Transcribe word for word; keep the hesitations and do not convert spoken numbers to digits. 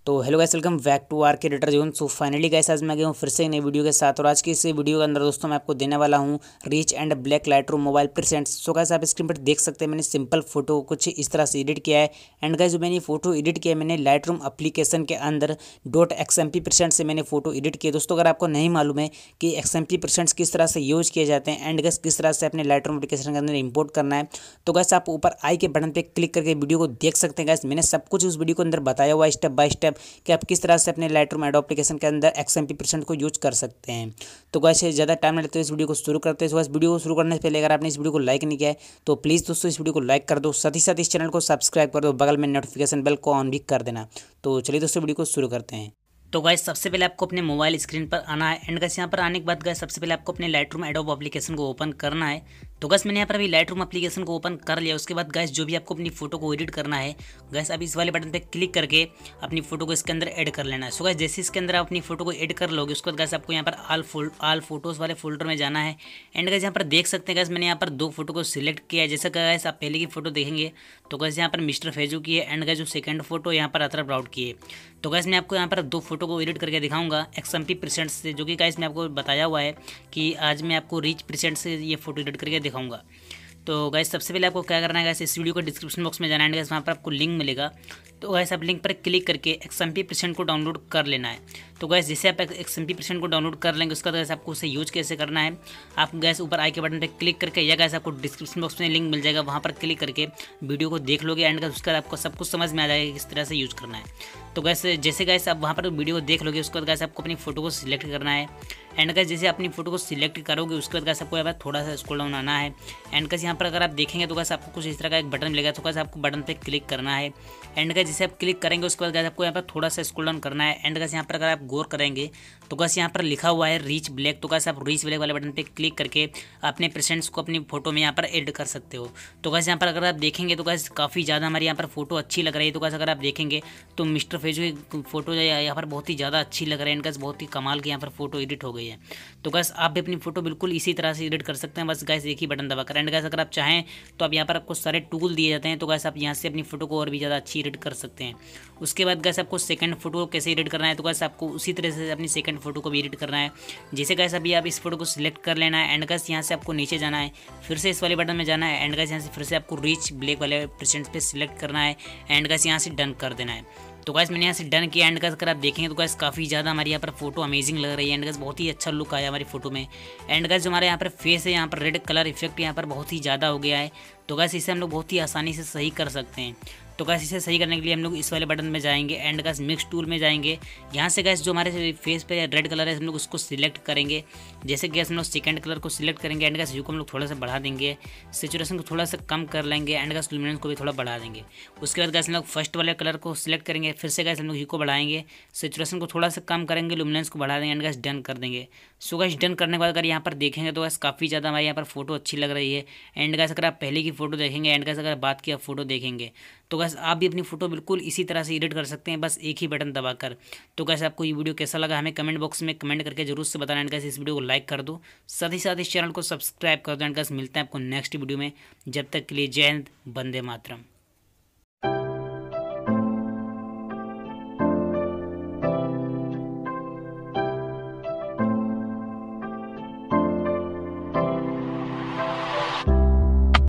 तो hello guys, welcome back to R K Editor Zone. So finally guys, आज मैं गया हूँ फिर से नई वीडियो के साथ। और आज की इस वीडियो के अंदर दोस्तों मैं आपको देने वाला हूँ rich and black Lightroom mobile presets. So guys, आप स्क्रीन पर देख सकते हैं मैंने सिंपल फोटो कुछ इस तरह से एडिट किया है। एंड गाइस, जो मैंने फोटो एडिट किया है मैंने लाइटरूम एप्लीकेशन के अंदर dot X M P preset से मैंने फोटो एडिट किया। दोस्तों अगर आपको नहीं मालूम है कि एक्स एम पी परसेंट्स किस तरह से यूज किए जाते हैं एंड गाइस किस तरह से अपने लाइटरूम एप्लीकेशन के अंदर इंपोर्ट करना है, तो गाइस आप ऊपर आई के बटन पर क्लिक करके वीडियो को देख सकते हैं। गाइस मैंने सब कुछ उस वीडियो के अंदर बताया हुआ है स्टेप बाय स्टेप कि आप किस तरह से अपने लाइटरूम एडोब एप्लीकेशन के अंदर एक्सएमपी परसेंट को यूज कर सकते हैं। तो वैसे ज़्यादा टाइम नहीं लगता है, इस वीडियो को शुरू करते हैं। इस वीडियो को शुरू करने से पहले अगर आपने इस वीडियो को लाइक नहीं किया है तो प्लीज़ दोस्तों इस वीडियो को लाइक कर दो, साथ ही साथ इस चैनल को सब्सक्राइब कर दो, बगल में नोटिफिकेशन बेल को ऑन भी कर देना। तो चलिए दोस्तों वीडियो को शुरू करते हैं। तो गाइस सबसे पहले आपको अपने मोबाइल स्क्रीन पर आना है। एंड गाइस यहाँ पर आने के बाद गाइस सबसे पहले आपको अपने लाइटरूम एडोब एप्लीकेशन को ओपन करना है। तो गाइस मैंने यहाँ पर अभी लाइटरूम एप्लीकेशन को ओपन कर लिया। उसके बाद गाइस जो भी आपको अपनी फोटो को एडिट करना है गाइस अभी इस वाले बटन पे क्लिक करके अपनी फोटो को इसके अंदर ऐड कर लेना है। सो गाइस जैसे इसके अंदर आप अपनी फोटो को ऐड कर लोगे उसके बाद गाइस आपको यहाँ पर आल फोल्ड आल फोटोज़ वाले फोल्डर में जाना है। एंड गाइस यहाँ पर देख सकते हैं गाइस मैंने यहाँ पर दो फोटो को सिलेक्ट किया है। जैसा गाइस आप पहले की फोटो देखेंगे तो गाइस यहाँ पर मिस्टर फैजू की है एंड गाइस जो सेकंड फोटो यहाँ पर अतर प्राउड की है। तो गाइस मैं आपको यहाँ पर दो फोटो को एडिट करके दिखाऊंगा एक्सएमपी परसेंट से, जो कि गाइस मैं आपको बताया हुआ है कि आज मैं आपको रिच परसेंट से ये फोटो एडिट करके दिखाऊंगा। तो गाइस सबसे पहले आपको क्या करना है गाइस, इस वीडियो को डिस्क्रिप्शन बॉक्स में जाना है गाइस, वहाँ पर आपको लिंक मिलेगा। तो गाइस आप लिंक पर क्लिक करके एक्सएमपी परसेंट को डाउनलोड कर लेना है। तो गाइस जैसे आप एक्सएमपी परसेंट को डाउनलोड कर लेंगे उसका गाइस आपको उसे यूज कैसे करना है, आप गाइस ऊपर आई के बटन पर क्लिक करके या गाइस आपको डिस्क्रिप्शन बॉक्स में लिंक मिल जाएगा, वहाँ पर क्लिक करके वीडियो को देख लोगे एंड गाइस उसका आपको सब कुछ समझ में आ जाएगा किस तरह से यूज करना है। तो गाइस जैसे गाइस आप वहाँ पर वीडियो को देख लोगे उसके बाद गाइस आपको अपनी फोटो को सिलेक्ट करना है। एंड गाइस जैसे अपनी फोटो को सिलेक्ट करोगे उसके बाद गाइस आपको यहाँ पर थोड़ा सा स्क्रॉल डाउन आना है। एंड गाइस यहाँ पर अगर आप देखेंगे तो गाइस आपको कुछ इस तरह का एक बटन मिलेगा, तो गाइस आपको बटन पे क्लिक करना है। एंड गाइस जैसे आप क्लिक करेंगे उसके बाद गाइस आपको यहाँ पर थोड़ा सा स्क्रॉल डाउन करना है। एंड गाइस यहाँ पर अगर आप गौर करेंगे तो गाइस यहाँ पर लिखा हुआ है रिच ब्लैक, तो गाइस आप रिच ब्लैक वाले बटन पे क्लिक करके अपने परसेंट्स को अपनी फोटो में यहाँ पर ऐड कर सकते हो। तो गाइस यहाँ पर अगर आप देखेंगे तो गाइस काफ़ी ज़्यादा हमारी यहाँ पर फोटो अच्छी लग रही है। तो गाइस अगर आप देखेंगे तो मिस्टर फैजू की फोटो यहाँ पर बहुत ही ज़्यादा अच्छी लग रही है। गाइस बहुत ही कमाल की यहाँ पर फोटो एडिट हो गई है। तो गाइस आप भी अपनी फोटो बिल्कुल इसी तरह से एडिट कर सकते हैं, बस गाइस एक ही बटन दबाकर। एंड गाइस अगर आप चाहें तो आप यहाँ पर आपको सारे टूल दिए जाते हैं, तो गाइस आप यहाँ से अपनी फोटो को और भी ज़्यादा अच्छी एडिट कर सकते हैं। उसके बाद गाइस आपको सेकंड फोटो को कैसे एडिट करना है, तो गाइस आपको उसी तरह से अपनी सेकंड फोटो को भी एडिट करना है। जैसे गाइस अभी आप इस फोटो को सिलेक्ट कर लेना है। एंड गाइस यहाँ से आपको नीचे जाना है, फिर से इस वाले बटन में जाना है। एंड गाइस यहाँ से फिर से आपको रिच ब्लैक वाले परसेंट पे सिलेक्ट करना है। एंड गाइस यहाँ से डन कर देना है। तो गाइस मैंने यहाँ से डन किया। एंड गाइस अगर आप देखेंगे तो गाइस काफ़ी ज़्यादा हमारी यहाँ पर फोटो अमेजिंग लग रही है। एंड गाइस बहुत ही अच्छा लुक आया हमारी फोटो में। एंड गाइस जो हमारे यहाँ पर फेस है यहाँ पर रेड कलर इफेक्ट यहाँ पर बहुत ही ज़्यादा हो गया है। तो गाइस इसे हम लोग बहुत ही आसानी से सही कर सकते हैं। तो गाइस इसे सही करने के लिए हम लोग इस वाले बटन में जाएंगे। एंड गाइस मिक्स टूल में जाएंगे। यहाँ से गाइस जो हमारे फेस पे रेड कलर है हम लोग उसको सिलेक्ट करेंगे। जैसे गैस हम लोग सेकंड कलर को सिलेक्ट करेंगे। एंड गाइस ह्यू को हम लोग थोड़ा सा बढ़ा देंगे, सैचुरेशन को थोड़ा सा कम कर लेंगे। एंड गाइस लुमिनेंस को भी थोड़ा बढ़ा देंगे। उसके बाद गाइस हम लोग फर्स्ट वाले कलर को सिलेक्ट करेंगे, फिर से गाइस हम लोग ह्यू को बढ़ाएंगे, सैचुरेशन को थोड़ा सा कम करेंगे, लुमिनेंस को बढ़ा देंगे। एंड गाइस डन कर देंगे। सो गाइस डन करने के बाद अगर यहाँ पर देखेंगे तो गाइस काफ़ी ज़्यादा हमारे यहाँ पर फोटो अच्छी लग रही है। एंड गाइस अगर आप पहले की फोटो देखेंगे, एंड गाइस अगर बात की आप फोटो देखेंगे तो गाइस आप भी अपनी फोटो बिल्कुल इसी तरह से एडिट कर सकते हैं, बस एक ही बटन दबाकर। तो गाइस आपको ये वीडियो कैसा लगा हमें कमेंट बॉक्स में कमेंट करके जरूर से बताना। एंड गाइस इस वीडियो को लाइक कर दो, साथ ही साथ इस चैनल को सब्सक्राइब कर दो। एंड गाइस मिलते हैं आपको नेक्स्ट वीडियो में, जब तक के लिए जय हिंद, वंदे मातरम।